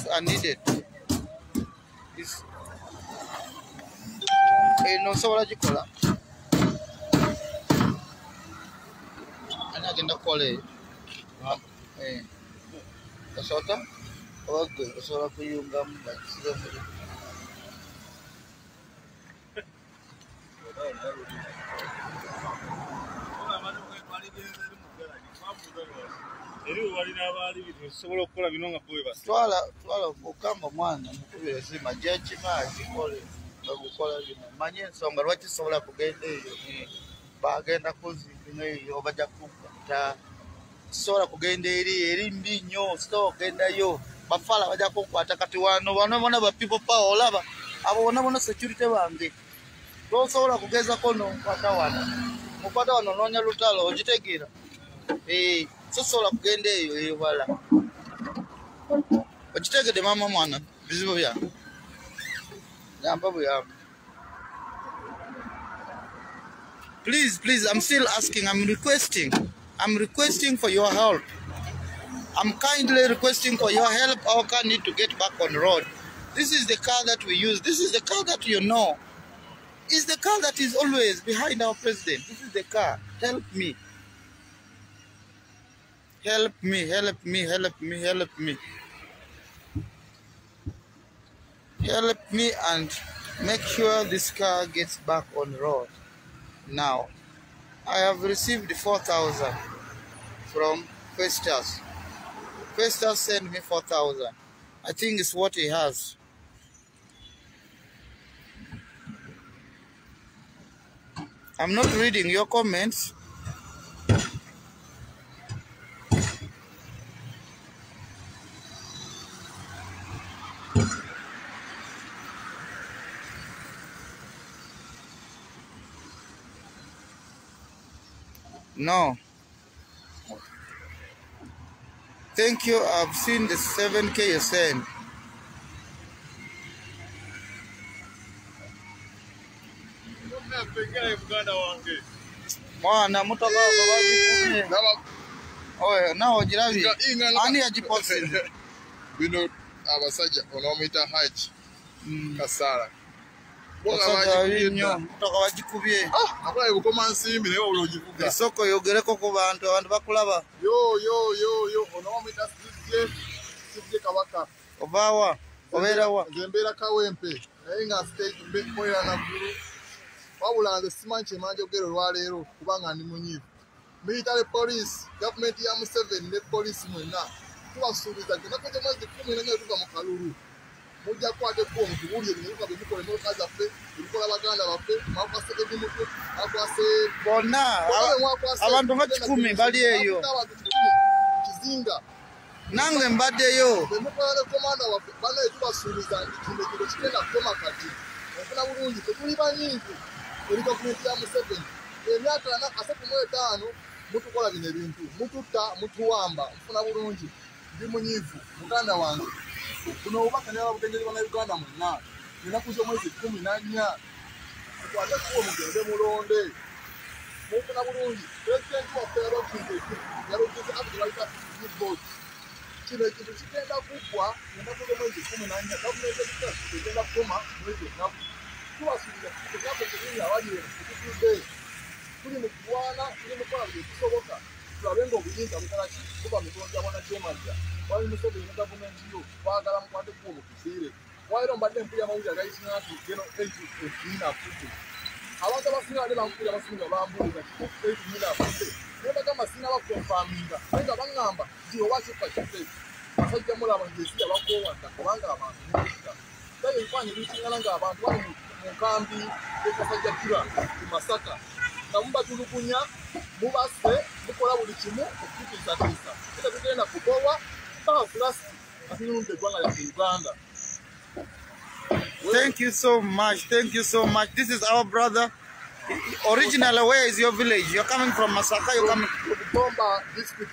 are needed. No solar jikola. Ana agenda kukola kasota ogwe osobola kuyungamu bakisiga muri twala okukamba mwana mukubira sima jaji maji kole bagukola bino manye ensonga lwaki sobola kugenda eyo bagenda kuzinga eyo bajja kukwata sobola kugenda eri mbi nnyo sitogendayo bafala bajja kukwata kati wano bona ba people power olaba abo bona security bange tosobola kugeza kono nkwata wano nonya lutalo ogitegeera sosobola kugenda eyo wala ogitegedde mama mwana bizibu bya yamba buyamba. Please, I'm still asking, I'm requesting for your help. I'm kindly requesting for your help. Our car need to get back on the road. This is the car that we use. This is the car that you know. It's the car that is always behind our president. This is the car. Help me. Help me, help me, help me, help me. Help me and make sure this car gets back on the road. Now, I have received 4,000 from Festus. Festus sent me 4,000. I think it's what he has. I'm not reading your comments. No. Thank you. I've seen the 7K you sent. Mwana mutoka babaji oye nawo jirabi ani ajiposi bino abasajja onomita haji kasala mutoka wajikubye akola bukoma nsimbi naye wabula ogivuga isoko yogereko ku bantu bakulaba yo onomita sije kabaka obawa oberawa zembera kawempe naye nga stage mbekoya na guru wabula nze simanyi kyemanja ogero olwaleero kubanga ndi munyiivu military police gavumenti ya Museveni ne police mwenna tubasuubiza ennaku z'omwezi 14 tuva mu kalulu mujja kukwateko omutubuulire bino bye mukola emmotoka zaffe ebikola baganda baffe mwakwase ebimutu mwakwase bonna abantu nga 10 bali eyo kizinga nange mbaddeyo bemukola ne komanda waffe banaye tubasuubiza nti kino kigenda kukoma kati ofuna bulungi tetuli banyingi eri gavumenti ya Museveni emyaka 35 mutukola bino ebintu mututta mutuwamba mfuna bulungi ndi munyiivu muganda wange kuno obubaka n'ababugenjeri bannayuganda mwenna ennaku z'omwezi 14 mukwate kuwo mugende mulonde mufuna bulungi pulezidenti waffe yalogize abayita bot kino ekintu kigenda kuggwa ennaku z'omwezi 14 gavumenti egenda kukoma mwezi ennaku tubasuubiza ekyapa kinini awalire ekitudde tuli mu kulwana tuli mu kola buli kisoboka tulabe ng'obuyinza bukolaki kuba mitonzi abona kyemalira wali Museveni ne gavumenti yo twagala mukwate kuwo mukufiire waliwo mbadde mpulira amawulire agayisinga nti geno ekiina afudde abantu abasinga bade bampulira abasinga bambuuza ekiina afudde naye bagamba singa bakonfaminga naye nga baŋŋamba nti owakifa kife basajja mulaba ngeesiya bakoowadda kubanga abantu nekuta naye ebifaanyi ebisingana ng'abantu bali mu nkambi ekasajja kira ku Masaka nga mubatulugunya mubase mukola buli kimu okukutiisatiisa era tugenda kubowa mpaka kulasiti atunulunde eggwanga lyaffe Uganda. Thank you so much. This is our brother. Originally, where is your village? You're coming from Masaka. You're coming from Gomba district.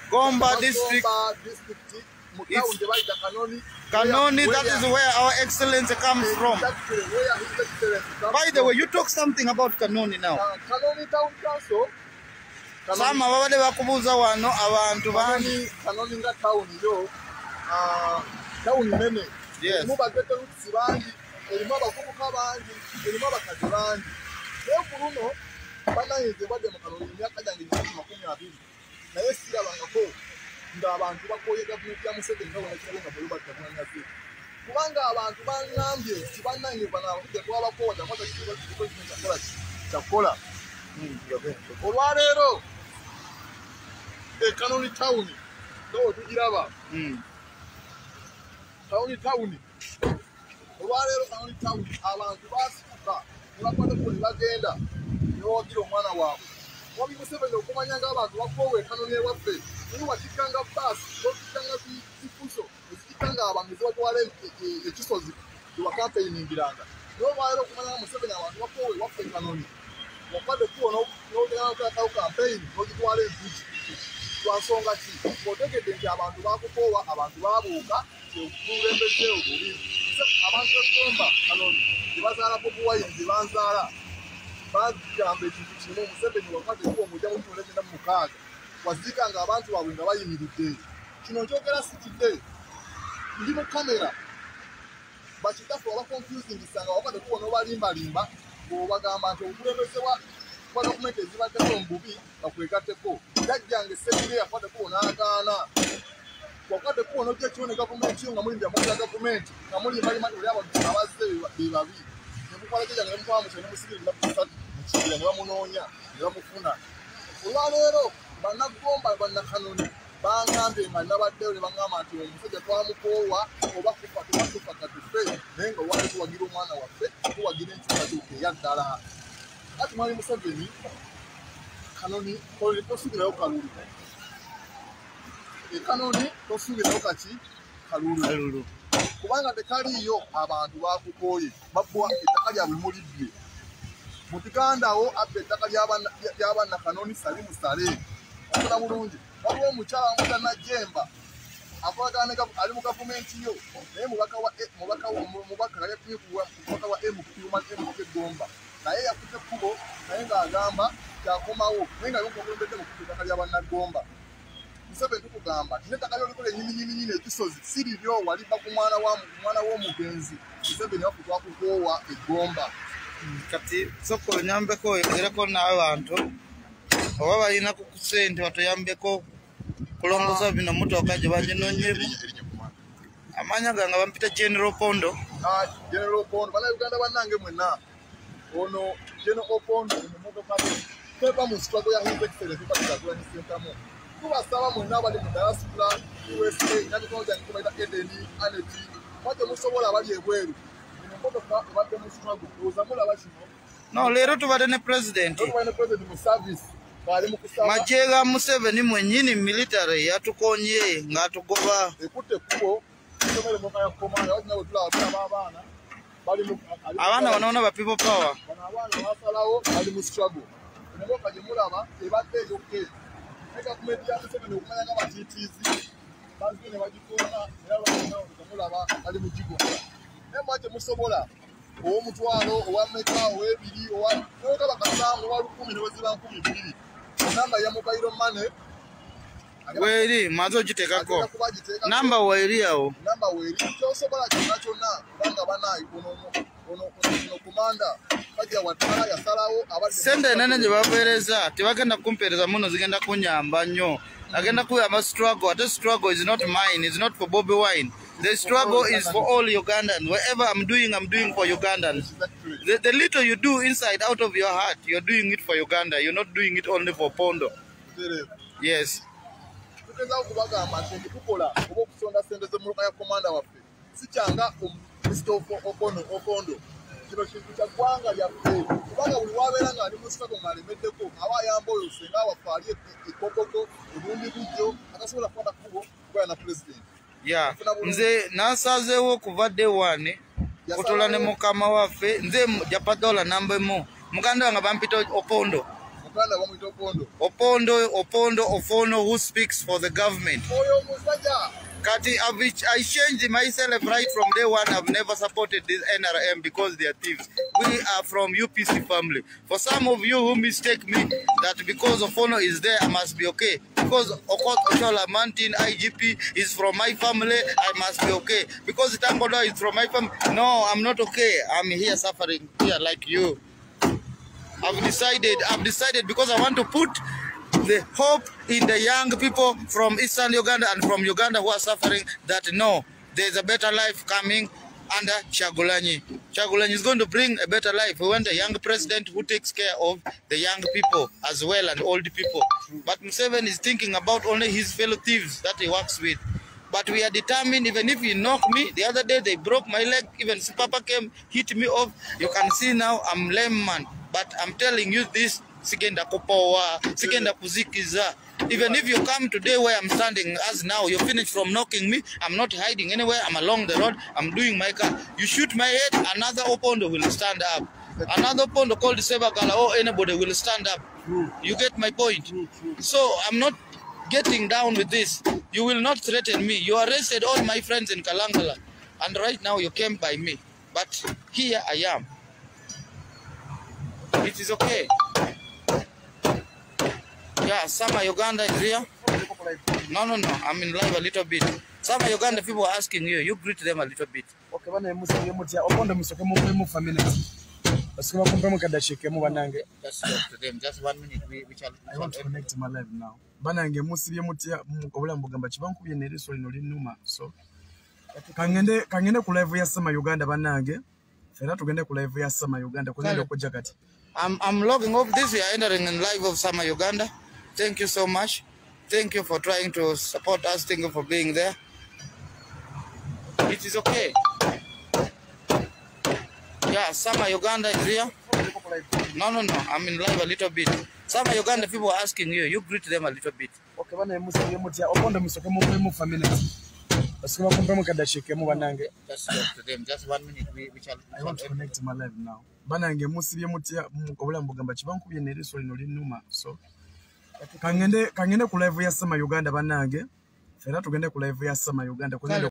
It's Kanoni, that is where our excellency comes from. By the way, you talk something about Kanoni now. Kanoni Town Council. Some babade bakubuza wano abantu bani Kanoni nga town yo tawuni nene Yes. muba gete rutsi bangi erimu abavubuka bangi erimu abakazi bangi naye ku luno banayinze badde mu kalulu emyaka gyange 20 naye sirabangako ng'abantu bakoye gavumenti ya Museveni nga bonakirabo nga bwe batabwanyaze kubanga abantu bangambye nti bannayinze bano abakudde twabakoowa kyakwata kyakola olwaleero Kanoni tawuni ngawe tugiraba tawuni olwaleero Kanoni tawuni abantu basituka ne bakwatako ne bagenda ne bawagira omwana waabwe wabi Museveni okumanya ng'abantu bakoowa Kanoni ewaffe naye wakikkanga baasi okikkanga zifuso ezikikkanga abamizi batwala ekisozi ewakampeyiningiranga naye olwaleero okumanya nga Museveni abantu bakoowa ewaffe Kanoni wakwadde kuwo n'ogenda kampeyini n'ogitwala empiki lwansonga ki otegedde nti abantu bakukoowa abantu babuuka kyekukulembedde obubi abantu begomba Kanoni tebazaala Bobi Wine gye banzaala bagamba ekintu kimu Museveni wakwadde kuwo omujja mu 1996 wazika ng'abantu baabwe nga bayimiridde kino nkyogera sikidde ndi mu kamera bakitafu aba confusingisanga wakwadde kuwo n'obalimbalimba ng'obagamba nti obukulembeze bwa gavumenti ezibaddeko mu bubi bakwegatteko jajjange Sseggire yakwadde kuwo n'agaana wakwadde kuwo n'ojja ekiro ne gavumenti yo nga muli byamukola gavumenti nga muli malimanyi oli abantu abazze be babi ne mukola jajjange ne mutwala musene musigire nakusatu mu kibira ne bamunoonya ne bamufuna olwaleero bannagomba bannakanoni bangambye nga nabaddeyo ne baŋŋamba nti omusajja twamukoowa oba kufa tubatufa katufe naye nga wali tuwagira omwana waffe tuwagira enkyukatuuka eyaddala ati mwami Museveni Kanoni tosuubirayo kalulu Kanoni tosuubirayo kaki kalulu kubanga tekaliyo abantu bakukooye babwa ettaka lyabwe muliddwe mutigandawo abba ettaka ly'abanna Kanoni sali musale okola bulungi waliwo omukyala mutanajjemba akolagana ali mu gavumenti yo naye mubaka wa MK Gomba naye yakutte ekkubo naye ng'agamba kyakomawo naye nga yokulembedde mu ettaka ly'abannagomba Museveni tukugamba n'ettaka lyolikola ennyininyininyini ekisozi si liryo waliba ku mwana w'omugenzi Museveni waffe twakukoowa eggomba kati soko onyambeko oyogereko n'abantu oba balina ku ssente batuyambeko kulongoza bino motoka gye baginoonyemu amanya gange bampita General Opondo bannayuganda bannange mwenna ono General Opondo emotoka teva mu struggle ya his excellence bakirakulanisientamu tubasaba mwenna abali mu diaspora USA nabikono gyange kubaita Edeni Aneti mwate musobola abali ebweru emotoka ebadde mu struggle oza mulaba kino no leero tubadde ne president mu service majje ga Museveni mwennyini military yatukonye ng'atugoba ekutte ekkubo somere moka ya komanda wajina bwe tulaba abaana bali mu abaana banoona ba people power abaana basalawo bali mu struggle emotoka gye mulaba ebadde eyokke ne gavumenti ya Museveni okumanya nga batiitiizi bazze ne bagikoona era mulaba bali mu gigonda naye mwate musobola ow'omutwalo owa meka ow'ebiri owa bakasanvu owa 10 ne weziba 200 namba ya mobile money weri mazo gitekako namba weri awo namba weri kyosobola kyonna kubanga banayi ono komanda bajja watala yasalawo abadde sente enene gye baveereza tebagenda kumpeereza muno zigenda kunyamba nnyo agenda kuyamba struggle ate struggle is not mine, it's not for Bobi Wine. The struggle is for all Ugandans. Whatever I'm doing for Ugandans. The little you do inside out of your heart, you're doing it for Uganda. You're not doing it only for Pondo. Yes. Yeah, nze nasazeewo kuva day one kutola ne mukama waffe nze japadola namba mu muganda wange bampita Opondo. Opondo Ofono, who speaks for the government. I changed myself right from day one. I've never supported this NRM because they are thieves. We are from UPC family. For some of you who mistake me that because Ofono is there, I must be okay. Because Okot Oshola Mountain IGP is from my family, I must be okay. Because Tangodo is from my family, no, I'm not okay. I'm here suffering here like you. I've decided because I want to put the hope in the young people from Eastern Uganda and from Uganda who are suffering that no, there's a better life coming under Kyagulanyi. Kyagulanyi is going to bring a better life. We want a young president who takes care of the young people as well and old people. But Museveni is thinking about only his fellow thieves that he works with. But we are determined, even if you knock me, the other day they broke my leg, even Papa came, hit me off. You can see now I'm lame man. But I'm telling you this, Sigenda Kopowa, Sigenda Puzikiza. Even if you come today where I'm standing as now, you finish from knocking me, I'm not hiding anywhere, I'm along the road, I'm doing my car. You shoot my head, another Opondo will stand up. Another Opondo called Sebagala or anybody will stand up. You get my point? So I'm not getting down with this. You will not threaten me. You arrested all my friends in Kalangala. And right now you came by me. But here I am. It is okay. Yeah, Sama Uganda is here. No. I'm in live a little bit. Sama Uganda people are asking you. You greet them a little bit. Okay, just talk to them. Just 1 minute. I want to connect my live now. Banange musibye mutia mukobula mbugamba chibankuye nereso lino linuma. So kangende ku live ya Sama Uganda banange. Fera tugende ku live ya Sama Uganda kuzenda kujja kati. I'm logging off this. We are entering in live of Sama Uganda. Thank you so much. Thank you for trying to support us. Thank you for being there. It is okay. Yeah, Sama Uganda is here. No. I'm in live a little bit. Sama Uganda people are asking you. You greet them a little bit. Okay, bana musibye mutia opondo musoke mu family. Just talk to them. Just 1 minute. I want to connect my live now. Banange musibye mutia mukobula mbugamba chibankuye nereso lino linuma. So kangende ku live ya Sama Uganda banange. Fera tugende ku live ya Sama Uganda kuzenda